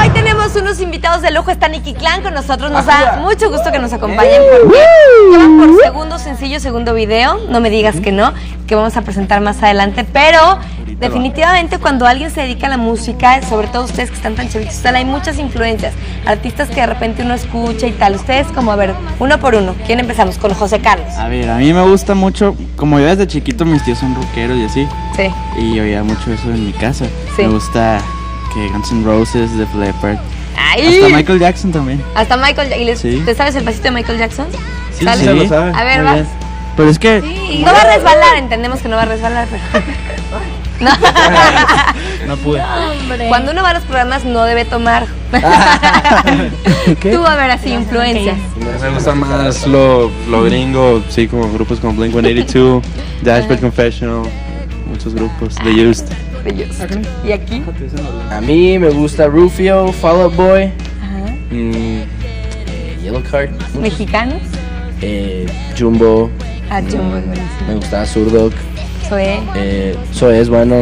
Hoy tenemos unos invitados de lujo. Está Nicky Clan con nosotros. Nos da mucho gusto que nos acompañen porque llevan por segundo sencillo, segundo video. No me digas que no, que vamos a presentar más adelante. Pero definitivamente cuando alguien se dedica a la música, sobre todo ustedes que están tan chavitos, hay muchas influencias. Artistas que de repente uno escucha y tal. Ustedes como, a ver, uno por uno. ¿Quién empezamos? Con José Carlos. A ver, a mí me gusta mucho, como yo desde chiquito mis tíos son rockeros y así. Sí. Y oía mucho eso en mi casa. Sí. Me gusta que Guns N' Roses, Def Leppard. ¡Ay! Hasta Michael Jackson también. Hasta Michael Jackson. Sí. ¿Te sabes el pasito de Michael Jackson? Sí, ¿Sale? sí, lo sabe. A ver, Muy vas. bien. Pero es que... Sí, no va a resbalar, entendemos que no va a resbalar, pero... No. No pude. Cuando uno va a los programas no debe tomar. Tú, a ver, así, influencias. Me gusta más lo gringo, sí, como grupos como Blink-182, Dashboard Confessional, muchos grupos, The Used. ¿Y aquí? A mí me gusta Rufio, Fall Out Boy, Ajá. Yellow Card, ¿Mexicanos? Jumbo, Ah, Jumbo, buenísimo. me gusta Zurdok, Zoé. Zoé es bueno,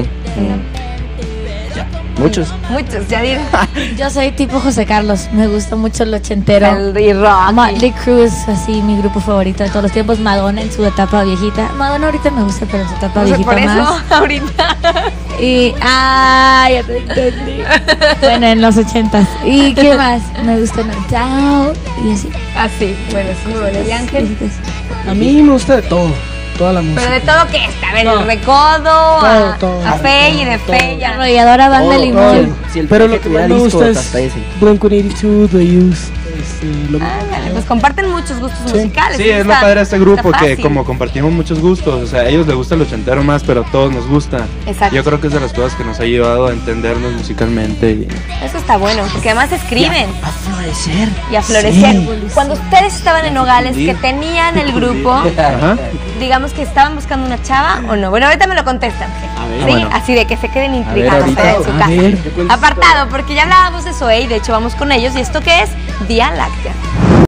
muchos. Muchos, ya diré. Yo soy tipo José Carlos, me gusta mucho el ochentero. El rock. Motley Crue es así mi grupo favorito de todos los tiempos. Madonna en su etapa viejita. Madonna ahorita me gusta, pero en su etapa No sé, viejita por eso, más. ahorita. Y ya te entendí. Bueno, en los 80s. ¿Y qué más? Me gusta No Doubt y así. Así, bueno, es muy bueno. ¿Y Ángel? A mí me gusta de todo, toda la música. Pero de todo que está, a ver, No. el recodo, Todo. a Fe y de Fe, ya. Arrolladora Banda Todo, Limón. todo. Si el Pero Peque lo que tuviera más me disco, gusta hasta es ese. Blink-182, The Used. Ándale, pues comparten muchos gustos Sí. musicales. Sí, eso es lo está- padre de este grupo, está que fácil. como compartimos muchos gustos, o sea, a ellos les gusta el ochentero más, pero a todos nos gusta. Exacto. Yo creo que es de las cosas que nos ha ayudado a entendernos musicalmente. Eso está bueno, porque además escriben A florecer. y a florecer. Sí. Cuando ustedes estaban en Nogales, que tenían el grupo, Ajá. digamos que estaban buscando una chava o no. Bueno, ahorita me lo contestan. A ver, Sí, bueno. así de que se queden intrigados ahorita. allá en su A casa. ver. Apartado, porque ya hablábamos de Zoé y de hecho vamos con ellos. ¿Y esto qué es? Vía Láctea.